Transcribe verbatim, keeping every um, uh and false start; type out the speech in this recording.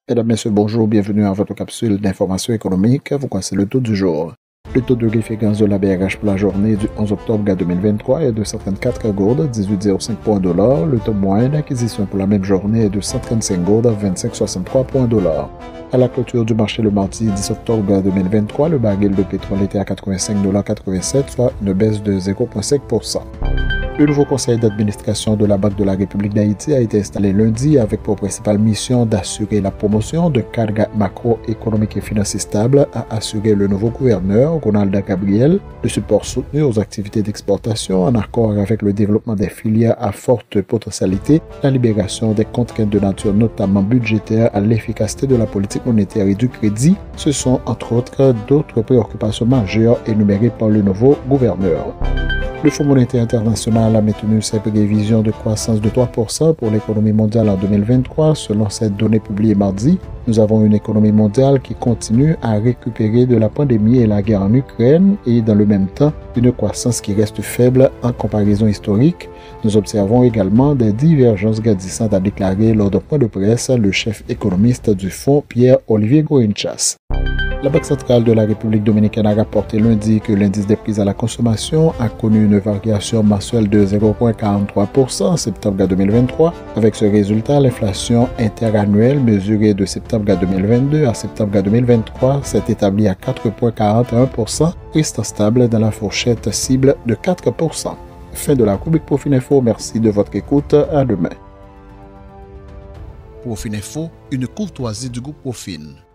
Mesdames, Messieurs, bonjour, bienvenue à votre capsule d'information économique. Vous connaissez le taux du jour. Le taux de référence de la B R H pour la journée du onze octobre deux mille vingt-trois est de cent trente-quatre gourdes, dix-huit virgule zéro cinq points dollar. Le taux moyen d'acquisition pour la même journée est de cent trente-cinq gourdes, vingt-cinq virgule soixante-trois points dollar. À la clôture du marché le mardi dix octobre deux mille vingt-trois, le baril de pétrole était à quatre-vingt-cinq virgule quatre-vingt-sept, soit une baisse de zéro virgule cinq pour cent. Le nouveau conseil d'administration de la Banque de la République d'Haïti a été installé lundi avec pour principale mission d'assurer la promotion d'un cadre macroéconomique et financier stable, a assuré le nouveau gouverneur, Ronald Gabriel, le support soutenu aux activités d'exportation en accord avec le développement des filières à forte potentialité, la libération des contraintes de nature notamment budgétaire à l'efficacité de la politique monétaire et du crédit. Ce sont entre autres d'autres préoccupations majeures énumérées par le nouveau gouverneur. Le Fonds monétaire international a maintenu ses prévisions de croissance de trois pour cent pour l'économie mondiale en deux mille vingt-trois. Selon cette donnée publiée mardi, nous avons une économie mondiale qui continue à récupérer de la pandémie et la guerre en Ukraine et dans le même temps, une croissance qui reste faible en comparaison historique. Nous observons également des divergences grandissantes, a déclaré lors d'un point de presse le chef économiste du fonds, Pierre-Olivier Goenchas. La Banque centrale de la République dominicaine a rapporté lundi que l'indice des prix à la consommation a connu une variation mensuelle de zéro virgule quarante-trois pour cent en septembre deux mille vingt-trois. Avec ce résultat, l'inflation interannuelle mesurée de septembre deux mille vingt-deux à septembre deux mille vingt-trois s'est établie à quatre virgule quarante et un pour cent, restant stable dans la fourchette cible de quatre pour cent. Fin de la rubrique Profininfo. Merci de votre écoute. À demain. Profininfo, une courtoisie du groupe Profin.